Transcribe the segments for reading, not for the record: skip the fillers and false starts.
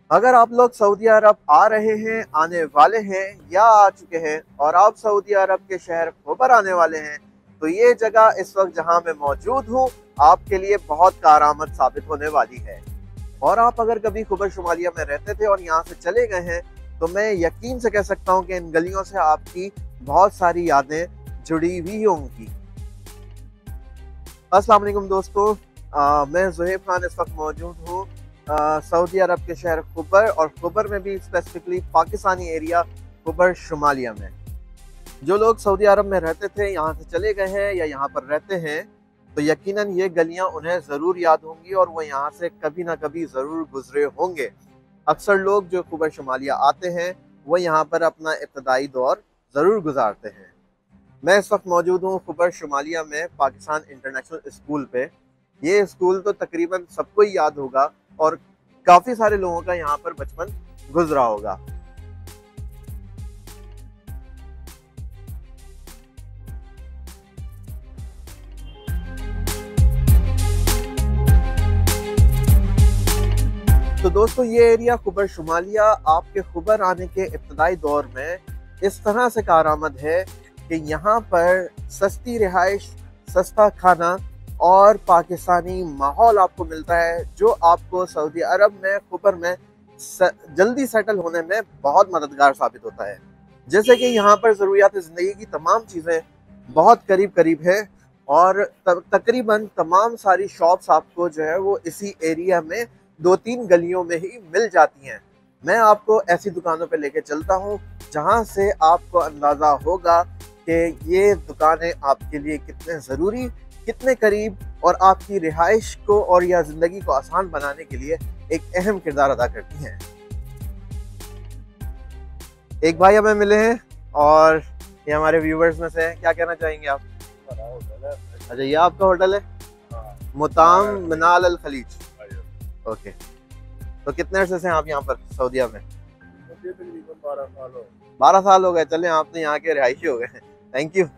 अगर आप लोग सऊदी अरब आ रहे हैं, आने वाले हैं या आ चुके हैं और आप सऊदी अरब के शहर खुबर आने वाले हैं, तो ये जगह इस वक्त जहां मैं मौजूद हूँ आपके लिए बहुत कारआमद साबित होने वाली है। और आप अगर कभी खुबर शुमालिया में रहते थे और यहाँ से चले गए हैं तो मैं यकीन से कह सकता हूँ कि इन गलियों से आपकी बहुत सारी यादें जुड़ी हुई होंगी। अस्सलाम वालेकुम दोस्तों, मैं ज़ुहैब खान इस वक्त मौजूद हूँ सऊदी अरब के शहर खुबर, और खुबर में भी स्पेसिफिकली पाकिस्तानी एरिया खुबर शुमालिया में। जो लोग सऊदी अरब में रहते थे, यहाँ से चले गए हैं या यहाँ पर रहते हैं, तो यकीनन ये गलियाँ उन्हें ज़रूर याद होंगी और वो यहाँ से कभी ना कभी ज़रूर गुजरे होंगे। अक्सर लोग जो खुबर शुमालिया आते हैं वो यहाँ पर अपना इब्तदाई दौर ज़रूर गुजारते हैं। मैं इस वक्त मौजूद हूँ खुबर शुमालिया में पाकिस्तान इंटरनेशनल स्कूल पे। ये स्कूल तो तकरीबन सबको ही याद होगा और काफ़ी सारे लोगों का यहाँ पर बचपन गुजरा होगा। तो दोस्तों, ये एरिया खुबर शुमालिया आपके खुबर आने के इब्तदाई दौर में इस तरह से कारआमद है कि यहाँ पर सस्ती रिहाइश, सस्ता खाना और पाकिस्तानी माहौल आपको मिलता है, जो आपको सऊदी अरब में खुबर में जल्दी सेटल होने में बहुत मददगार साबित होता है। जैसे कि यहाँ पर ज़रूरियात ज़िंदगी की तमाम चीज़ें बहुत करीब करीब है और तकरीबन तमाम सारी शॉप्स आपको जो है वो इसी एरिया में 2-3 गलियों में ही मिल जाती हैं। मैं आपको ऐसी दुकानों पे लेके चलता हूँ जहाँ से आपको अंदाज़ा होगा कि ये दुकानें आपके लिए कितने ज़रूरी, कितने करीब और आपकी रिहाइश को और या ज़िंदगी को आसान बनाने के लिए एक अहम किरदार अदा करती हैं। एक भाई हमें मिले हैं और ये हमारे व्यूवर्स में से हैं। क्या कहना चाहेंगे आप? अच्छा, ये आपका होटल है? मुताम मिनाल अल खलीज। ओके, तो कितने अरसे से आप यहाँ पर सऊदीया में? 12 साल हो गए। चले, आप तो यहाँ के रिहायशी हो गए। Thank you.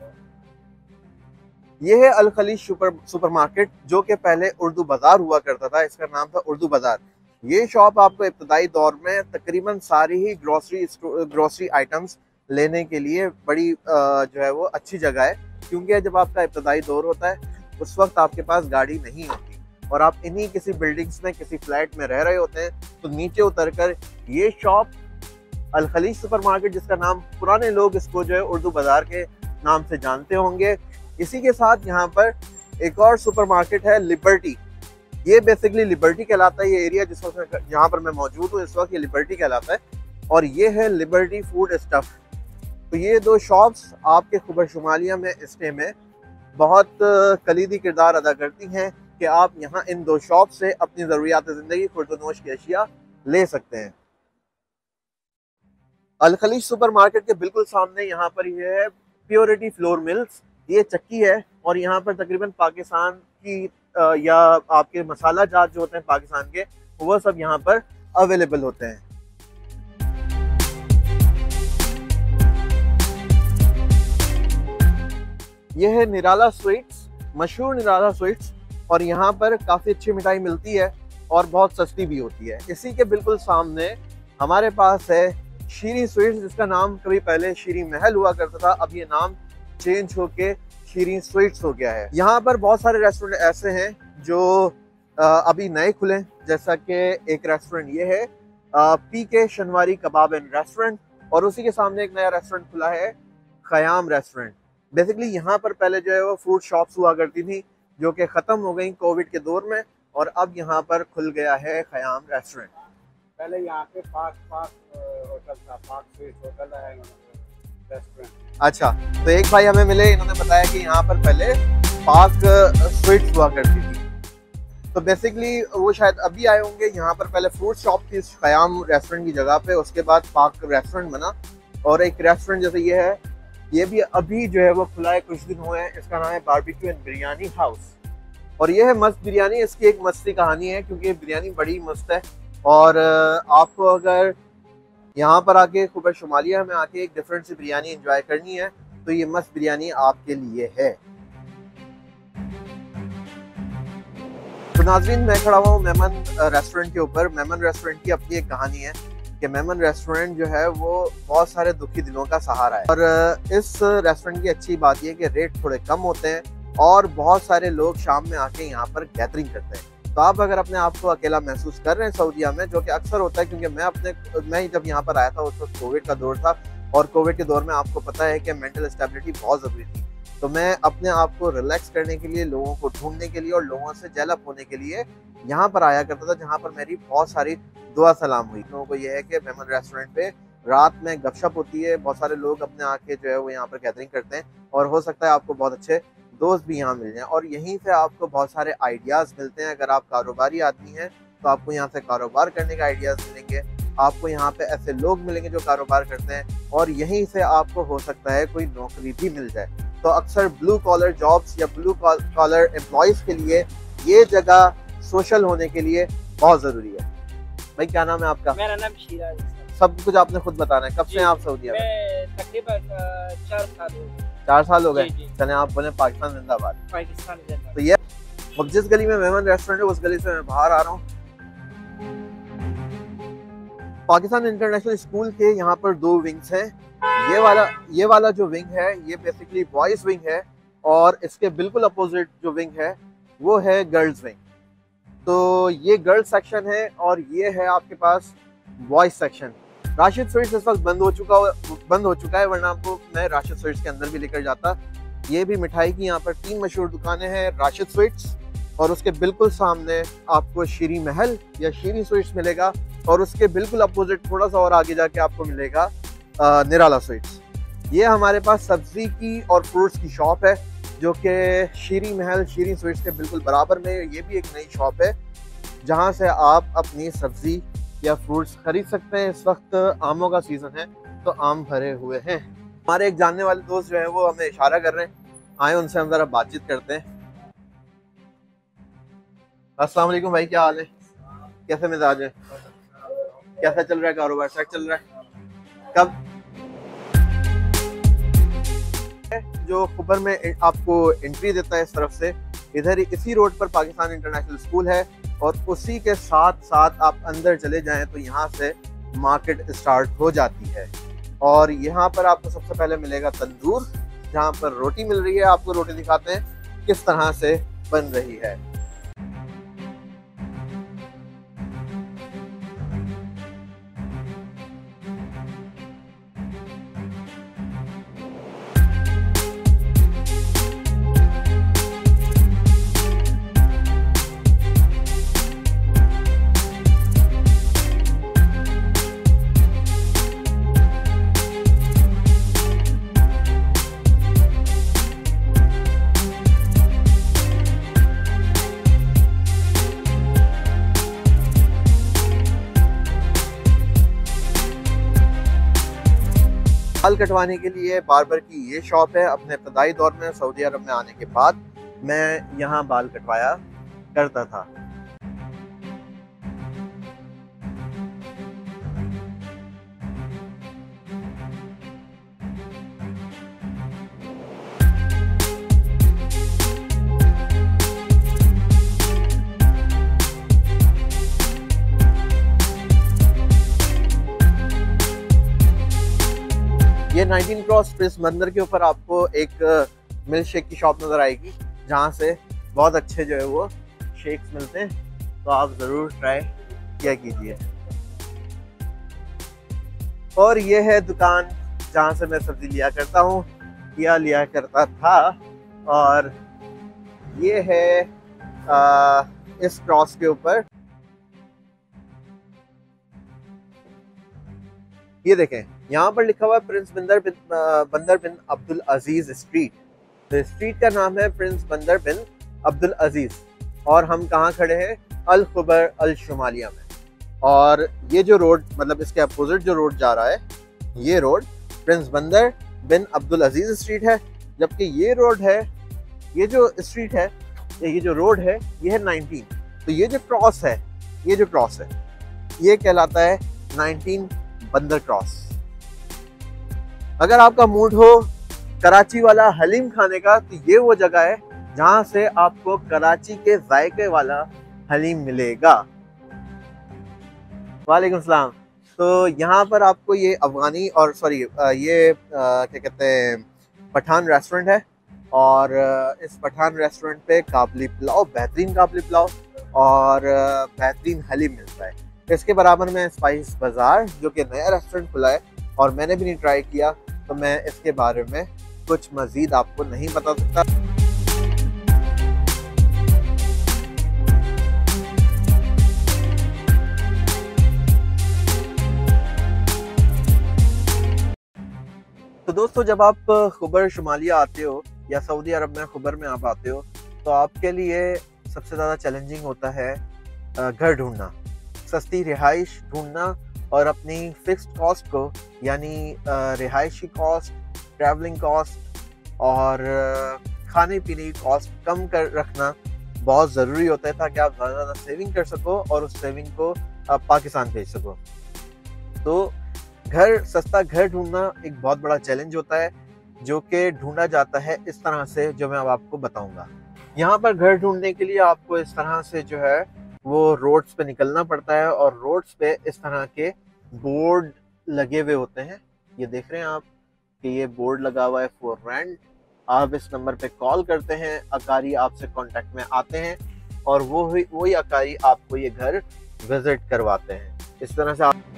ये है अल खलीज सुपरमार्केट, जो कि पहले उर्दू बाजार हुआ करता था। इसका नाम था उर्दू बाजार। ये शॉप आपको इब्तदाई दौर में तकरीबन सारी ही ग्रोसरी आइटम्स लेने के लिए बड़ी जो है वो अच्छी जगह है, क्योंकि जब आपका इब्तदाई दौर होता है उस वक्त आपके पास गाड़ी नहीं होती और आप इन्हीं किसी बिल्डिंग्स में, किसी फ्लैट में रह रहे होते हैं, तो नीचे उतरकर ये शॉप अल खलीज सुपरमार्केट, जिसका नाम पुराने लोग इसको जो है उर्दू बाजार के नाम से जानते होंगे। इसी के साथ यहाँ पर एक और सुपरमार्केट है, लिबर्टी। ये बेसिकली लिबर्टी कहलाता है। ये एरिया जिस वक्त यहाँ पर मैं मौजूद हूँ इस वक्त, ये लिबर्टी कहलाता है और ये है लिबर्टी फूड स्टफ। तो ये दो शॉप्स आपके खुबर शुमालिया में इस टाइम में बहुत कलीदी किरदार अदा करती हैं कि आप यहाँ इन दो शॉप से अपनी ज़रूरियात ज़िंदगी, खुर्दनोश की अशिया ले सकते हैं। अल खलीज सुपरमार्केट के बिल्कुल सामने यहाँ पर ये है प्योरिटी फ्लोर मिल्स। ये चक्की है और यहाँ पर तकरीबन पाकिस्तान की या आपके मसाला जात जो होते हैं पाकिस्तान के, वो सब यहाँ पर अवेलेबल होते हैं। यह है निराला स्वीट्स, मशहूर निराला स्वीट्स, और यहाँ पर काफ़ी अच्छी मिठाई मिलती है और बहुत सस्ती भी होती है। इसी के बिल्कुल सामने हमारे पास है शीरी स्वीट्स, जिसका नाम कभी पहले शीरी महल हुआ करता था, अब ये नाम चेंज होके शीरी स्वीट्स हो गया है। यहाँ पर बहुत सारे रेस्टोरेंट ऐसे हैं जो अभी नए खुले, जैसा कि एक रेस्टोरेंट ये है PK Shinwari kebab and restaurant, और उसी के सामने एक नया रेस्टोरेंट खुला है खयाम रेस्टोरेंट। बेसिकली यहाँ पर पहले जो है वो फूड शॉप्स हुआ करती थी, जो कि ख़त्म हो गई कोविड के दौर में, और अब यहाँ पर खुल गया है खयाम रेस्टोरेंट। पहले यहाँ पे पाक होटल था, पाक स्वीट होटल है रेस्टोरेंट। अच्छा, तो एक भाई हमें मिले, इन्होंने बताया कि यहाँ पर पहले पाक स्वीट्स हुआ करती थी। तो बेसिकली वो शायद अभी आए होंगे। यहाँ पर पहले फ्रूट शॉप थी खयाम रेस्टोरेंट की जगह पे, उसके बाद पाक रेस्टोरेंट बना, और एक रेस्टोरेंट जैसे ये है, ये भी अभी जो है वो खुला है, कुछ दिन हुए हैं। इसका नाम है बारबेक्यू एंड बिरयानी हाउस, और ये है मस्त बिरयानी। इसकी एक मस्ती कहानी है, क्योंकि बिरयानी बड़ी मस्त है, और आपको अगर यहाँ पर आके खुबर शुमालिया में आके एक डिफरेंट सी बिरयानी एंजॉय करनी है तो ये मस्त बिरयानी आपके लिए है। तो नाज़रीन, मैं खड़ा हुआ हूँ मेमन रेस्टोरेंट के ऊपर। मेमन रेस्टोरेंट की अपनी एक कहानी है कि मेमन रेस्टोरेंट जो है वो बहुत सारे दुखी दिलों का सहारा है। और इस रेस्टोरेंट की अच्छी बात यह कि रेट थोड़े कम होते हैं और बहुत सारे लोग शाम में आके यहाँ पर गैदरिंग करते हैं। तो आप अगर अपने आप को अकेला महसूस कर रहे हैं सऊदीया में, जो कि अक्सर होता है, क्योंकि मैं जब यहाँ पर आया था उस वक्त कोविड का दौर था, और कोविड के दौर में आपको पता है कि मेंटल स्टेबिलिटी बहुत ज़रूरी थी। तो मैं अपने आप को रिलैक्स करने के लिए, लोगों को ढूंढने के लिए और लोगों से जेल अप होने के लिए यहाँ पर आया करता था, जहाँ पर मेरी बहुत सारी दुआ सलाम हुई। लोगों को यह है कि मेमन रेस्टोरेंट पे रात में गपशप होती है, बहुत सारे लोग अपने आके जो है वो यहाँ पर गैदरिंग करते हैं, और हो सकता है आपको बहुत अच्छे दोस्त भी यहाँ मिल जाएं, और यहीं से आपको बहुत सारे आइडियाज़ मिलते हैं। अगर आप कारोबारी आदमी हैं तो आपको यहाँ से कारोबार करने के आइडियाज़ मिलेंगे, आपको यहाँ पे ऐसे लोग मिलेंगे जो कारोबार करते हैं, और यहीं से आपको हो सकता है कोई नौकरी भी मिल जाए। तो अक्सर ब्लू कॉलर जॉब्स या ब्लू कॉलर एम्प्लॉयज़ के लिए ये जगह सोशल होने के लिए बहुत ज़रूरी है। भाई, क्या नाम है आपका? मेरा नाम शिराज। सब कुछ आपने खुद बताना है। कब से आप सऊदीया में? तकरीबन 4 साल हो गए। 4 साल हो गए। जी। चले, आप बोले पाकिस्तान जिंदाबाद। पाकिस्तान जिंदाबाद। तो ये अब जिस गली में मेमन रेस्टोरेंट है उस गली से मैं बाहर आ रहा हूँ। पाकिस्तान इंटरनेशनल स्कूल के यहाँ पर 2 विंग्स हैं। ये वाला जो विंग है ये बेसिकली बॉयज विंग है, और इसके बिल्कुल अपोजिट जो विंग है वो है गर्ल्स विंग। तो ये गर्ल्स सेक्शन है और ये है आपके पास बॉयज सेक्शन। राशिद स्वीट्स इस वक्त बंद हो चुका है, वरना आपको मैं राशिद स्वीट्स के अंदर भी लेकर जाता। ये भी मिठाई की यहाँ पर 3 मशहूर दुकानें हैं, राशिद स्वीट्स, और उसके बिल्कुल सामने आपको शीरी महल या शीरी स्वीट्स मिलेगा, और उसके बिल्कुल अपोजिट थोड़ा सा और आगे जाके आपको मिलेगा निराला स्वीट्स। ये हमारे पास सब्जी की और फ्रूट्स की शॉप है, जो कि शीरी महल शीरी स्वीट्स के बिल्कुल बराबर में। ये भी एक नई शॉप है जहाँ से आप अपनी सब्जी या फ्रूट्स खरीद सकते हैं। इस वक्त आमों का सीजन है तो आम भरे हुए हैं। हमारे एक जानने वाले दोस्त जो है वो हमें इशारा कर रहे हैं, आए उनसे हम जरा बातचीत करते हैं। अस्सलाम वालेकुम भाई, क्या हाल है? कैसे मिजाज है? कैसा चल रहा है कारोबार? सेट चल रहा है? कब जो खुबर में आपको एंट्री देता है इस तरफ से, इधर इसी रोड पर पाकिस्तान इंटरनेशनल स्कूल है, और उसी के साथ साथ आप अंदर चले जाएं तो यहाँ से मार्केट स्टार्ट हो जाती है। और यहाँ पर आपको सबसे पहले मिलेगा तंदूर, जहाँ पर रोटी मिल रही है। आपको रोटी दिखाते हैं किस तरह से बन रही है। बाल कटवाने के लिए बार्बर की ये शॉप है। अपने इब्तदाई दौर में सऊदी अरब में आने के बाद मैं यहाँ बाल कटवाया करता था। ये 19 क्रॉस प्रिंस बंदर के ऊपर आपको एक मिल्क शेक की शॉप नज़र आएगी, जहाँ से बहुत अच्छे जो है वो शेक्स मिलते हैं, तो आप ज़रूर ट्राई किया कीजिए। और ये है दुकान जहाँ से मैं सब्जी लिया करता हूँ या लिया करता था, और ये है इस क्रॉस के ऊपर ये देखें, यहाँ पर लिखा हुआ है Prince Bandar bin Abdul Aziz street. तो स्ट्रीट का नाम है प्रिंस बंदर बिन अब्दुल अजीज, और हम कहाँ खड़े हैं? अल खुबर अल शुमालिया में। और ये जो रोड, मतलब इसके अपोजिट जो रोड जा रहा है, ये road Prince Bandar bin Abdul Aziz street है, जबकि ये रोड है, ये जो स्ट्रीट है, ये जो रोड है, ये है 19। तो ये जो क्रॉस है, ये कहलाता है 19 बंदर क्रॉस। अगर आपका मूड हो कराची वाला हलीम खाने का, तो ये वो जगह है जहां से आपको कराची के जायके वाला हलीम मिलेगा। वालेकुम सलाम। तो यहाँ पर आपको ये अफगानी और सॉरी ये क्या कहते हैं पठान रेस्टोरेंट है, और इस पठान रेस्टोरेंट पे काबली पुलाव, बेहतरीन काबली पुलाव और बेहतरीन हलीम मिलता है। इसके बराबर में स्पाइस बाज़ार जो कि नया रेस्टोरेंट खुला है और मैंने भी नहीं ट्राई किया, तो मैं इसके बारे में कुछ मज़ीद आपको नहीं बता सकता। तो दोस्तों, जब आप खुबर शुमालिया आते हो या सऊदी अरब में खुबर में आप आते हो, तो आपके लिए सबसे ज़्यादा चैलेंजिंग होता है घर ढूंढना, सस्ती रिहाइश ढूंढना और अपनी फिक्स्ड कॉस्ट को यानी रिहाइशी कॉस्ट, ट्रैवलिंग कॉस्ट और खाने पीने की कॉस्ट कम कर रखना बहुत ज़रूरी होता है, ताकि आप ज़्यादा ज़्यादा सेविंग कर सको और उस सेविंग को आप पाकिस्तान भेज सको। तो सस्ता घर ढूंढना एक बहुत बड़ा चैलेंज होता है, जो कि ढूंढा जाता है इस तरह से, जो मैं अब आपको बताऊंगा। यहाँ पर घर ढूंढने के लिए आपको इस तरह से जो है वो रोड्स पे निकलना पड़ता है, और रोड्स पे इस तरह के बोर्ड लगे हुए होते हैं। ये देख रहे हैं आप कि ये बोर्ड लगा हुआ है फॉर रेंट। आप इस नंबर पे कॉल करते हैं, अकारी आपसे कांटेक्ट में आते हैं और वही अकारी आपको ये घर विजिट करवाते हैं। इस तरह से आप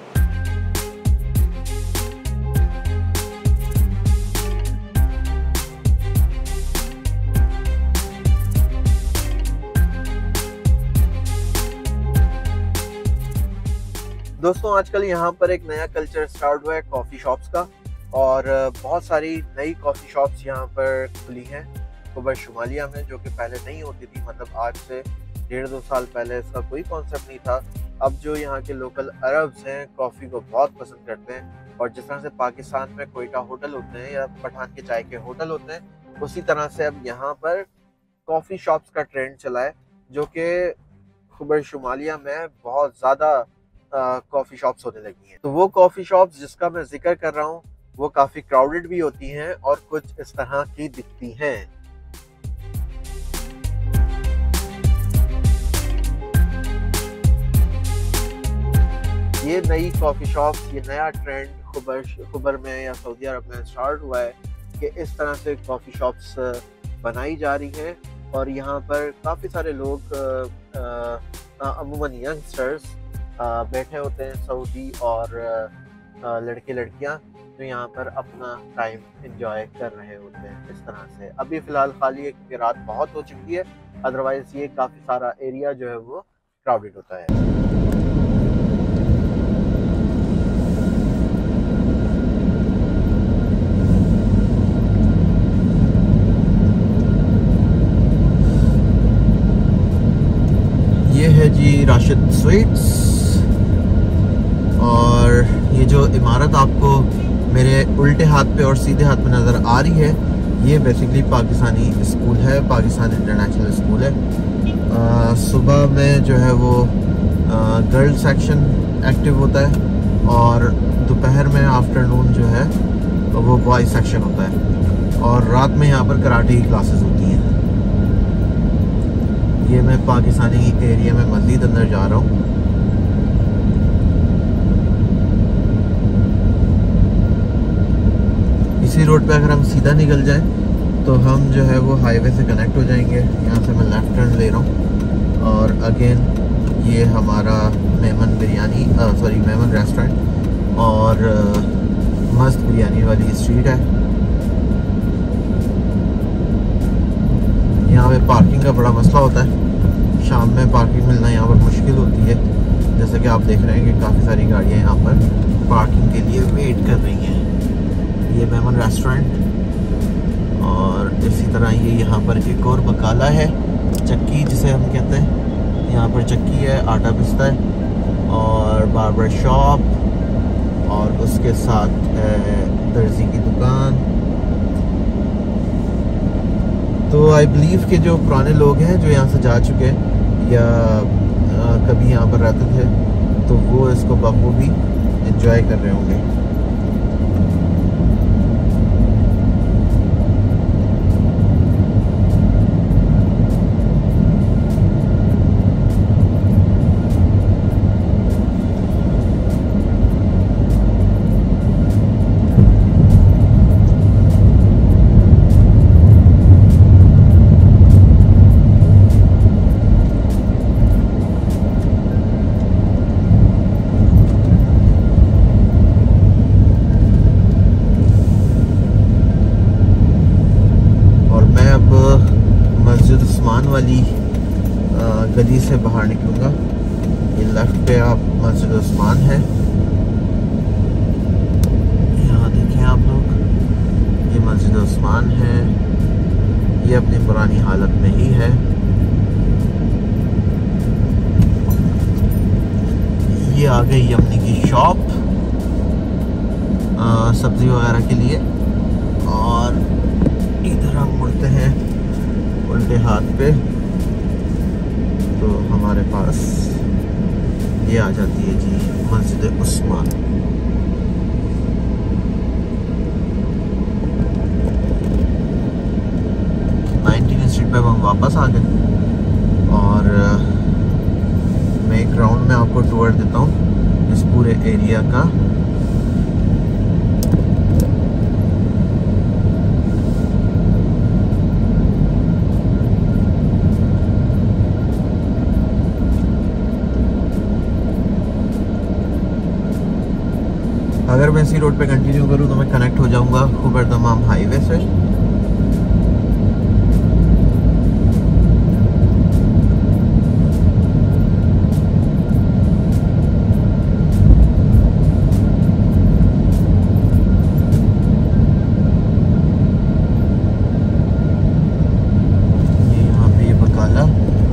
दोस्तों, आजकल यहाँ पर एक नया कल्चर स्टार्ट हुआ है कॉफ़ी शॉप्स का, और बहुत सारी नई कॉफ़ी शॉप्स यहाँ पर खुली हैं खुबर शुमालिया में, जो कि पहले नहीं होती थी। मतलब आज से 1.5-2 साल पहले इसका कोई कॉन्सेप्ट नहीं था। अब जो यहाँ के लोकल अरब्स हैं कॉफ़ी को बहुत पसंद करते हैं, और जिस तरह से पाकिस्तान में कोयटा होटल होते हैं या पठान के चाय के होटल होते हैं, उसी तरह से अब यहाँ पर कॉफ़ी शॉप्स का ट्रेंड चला है, जो कि खुबर शुमालिया में बहुत ज़्यादा कॉफ़ी शॉप्स होने लगी हैं। तो वो कॉफ़ी शॉप्स जिसका मैं जिक्र कर रहा हूँ वो काफ़ी क्राउडेड भी होती हैं और कुछ इस तरह की दिखती हैं। ये नई कॉफ़ी शॉप्स, ये नया ट्रेंड खुबर में या सऊदी अरब में स्टार्ट हुआ है कि इस तरह से कॉफ़ी शॉप्स बनाई जा रही हैं, और यहाँ पर काफ़ी सारे लोग अमूमन यंगस्टर्स बैठे होते हैं, सऊदी और लड़के लड़कियां, जो यहाँ पर अपना टाइम एंजॉय कर रहे होते हैं इस तरह से। अभी फ़िलहाल खाली है क्योंकि रात बहुत हो चुकी है, अदरवाइज़ ये काफ़ी सारा एरिया जो है वो क्राउडेड होता है। ये है जी राशिद स्वीट्स, और ये जो इमारत आपको मेरे उल्टे हाथ पे और सीधे हाथ पे नज़र आ रही है, ये बेसिकली पाकिस्तानी स्कूल है, पाकिस्तान इंटरनेशनल स्कूल है। सुबह में जो है वो गर्ल सेक्शन एक्टिव होता है, और दोपहर में आफ्टरनून जो है वो बॉय सेक्शन होता है, और रात में यहाँ पर कराटे की क्लासेस होती हैं। ये मैं पाकिस्तानी एरिया में मज़ीद अंदर जा रहा हूँ। इसी रोड पे अगर हम सीधा निकल जाएं तो हम जो है वो हाईवे से कनेक्ट हो जाएंगे। यहाँ से मैं लेफ़्ट टर्न ले रहा हूँ, और अगेन ये हमारा मेमन रेस्टोरेंट और मस्त बिरयानी वाली स्ट्रीट है। यहाँ पे पार्किंग का बड़ा मसला होता है, शाम में पार्किंग मिलना यहाँ पर मुश्किल होती है। जैसे कि आप देख रहे हैं कि काफ़ी सारी गाड़ियाँ यहाँ पर पार्किंग के लिए वेट कर रही हैं। ये मेमन रेस्टोरेंट, और इसी तरह ये यहाँ पर एक और बकाला है, चक्की जिसे हम कहते हैं। यहाँ पर चक्की है, आटा पिसता है, और बार्बर शॉप, और उसके साथ दर्जी की दुकान। तो आई बिलीव कि जो पुराने लोग हैं जो यहाँ से जा चुके हैं या कभी यहाँ पर रहते थे, तो वो इसको बखूबी एंजॉय कर रहे होंगे। वाली गली से बाहर निकलूँगा। ये लेफ्ट पे आप मस्जिद उस्मान है, यहाँ देखें आप लोग, ये मस्जिद उस्मान है, ये अपनी पुरानी हालत में ही है। ये आ गई यमनी की शॉप सब्जी वगैरह के लिए, और इधर हम मुड़ते हैं उल्टे हाथ पे तो हमारे पास ये आ जाती है जी मस्जिद उस्मान। 19 स्ट्रीट पे हम वापस आ गए, और मैं एक राउंड में आपको टूर देता हूँ इस पूरे एरिया का। अगर मैं इसी रोड पे कंटिन्यू करूँ तो मैं कनेक्ट हो जाऊँगा खुबर दमाम हाईवे से। ये यहाँ पे ये बकाला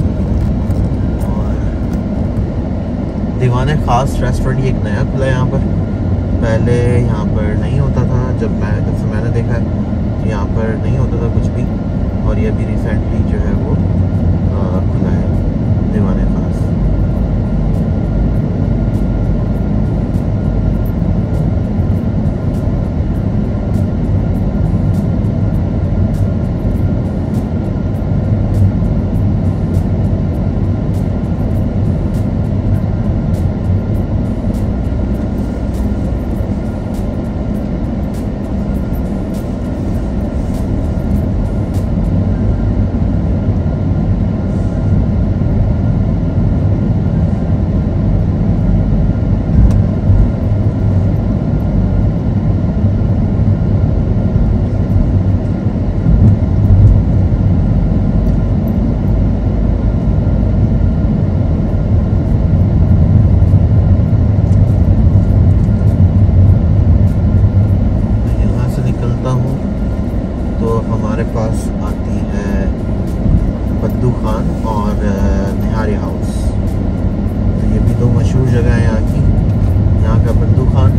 और दीवाने खास रेस्टोरेंट, ये एक नया खुला है यहाँ पर, पहले यहाँ पर नहीं होता था। जब से मैंने देखा है तो यहाँ पर नहीं होता था कुछ भी, और ये भी रिसेंटली जो है वो खुला है दीवाने खास। हमारे पास आती है बद्दू खान और निहारी हाउस। तो ये भी दो मशहूर जगह हैं यहाँ की। यहाँ का बद्दू खान,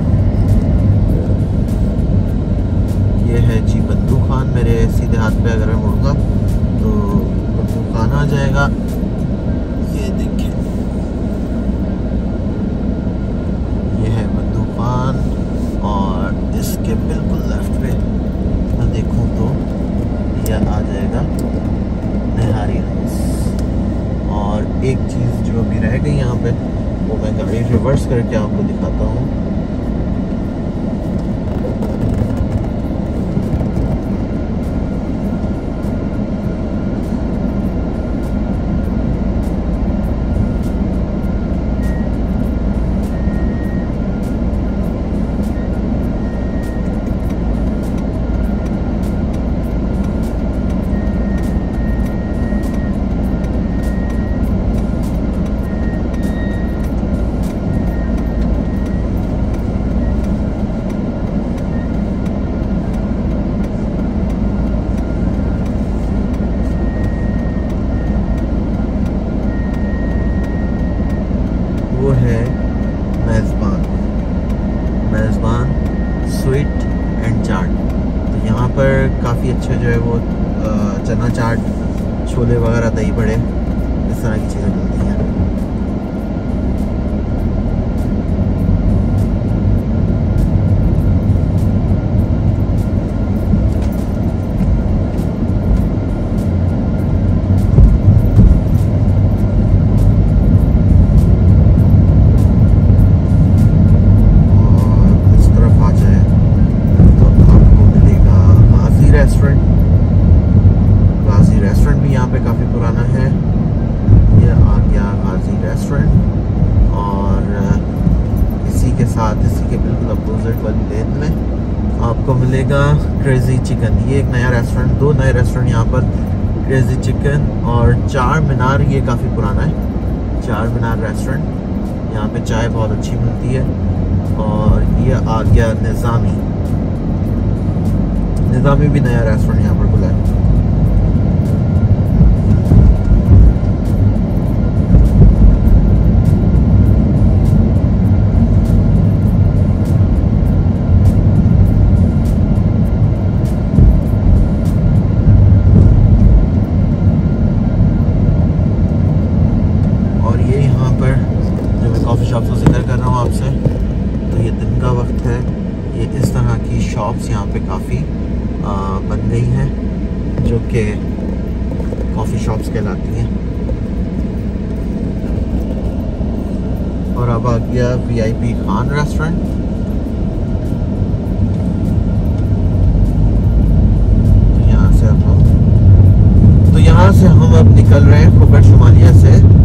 ये है जी बद्दू खान। मेरे सीधे हाथ पे अगर मैं मुड़ूंगा तो बद्दू खान आ जाएगा। ये देखिए, ये है बद्दू खान, और इसके बिल्कुल लेफ्ट पे मैं देखूँ तो यह आ जाएगा निहारी हाउस। और एक चीज़ जो अभी रह गई यहाँ पे, वो मैं गाड़ी रिवर्स करके आपको दिखाता हूँ। वो है मेज़बान स्वीट एंड चाट। तो यहाँ पर काफ़ी अच्छे जो है वो चना चाट, छोले वगैरह, दही बड़े, इस तरह की चीज़ें मिलती हैं। रेस्टोरेंट भी यहाँ पे काफ़ी पुराना है। ये आ गया गाजी रेस्टोरेंट, और इसी के साथ, इसी के बिल्कुल अपोजिट वाली लेन में आपको मिलेगा क्रेज़ी चिकन। ये एक नया रेस्टोरेंट, दो नए रेस्टोरेंट यहाँ पर क्रेजी चिकन और चार मीनार, ये काफ़ी पुराना है। चार मीनार रेस्टोरेंट, यहाँ पे चाय बहुत अच्छी मिलती है। और ये आ गया निज़ामी। निज़ामी भी नया रेस्टोरेंट यहाँ पर खुला है। शॉप्स का जिक्र कर रहा हूँ आपसे, तो ये दिन का वक्त है। ये इस तरह की शॉप्स यहाँ पे काफ़ी बन गई हैं जो कि कॉफ़ी शॉप्स कहलाती हैं। और अब आ गया VIP खान रेस्टोरेंट। तो यहाँ से हम अब निकल रहे हैं फुकट शुमालिया से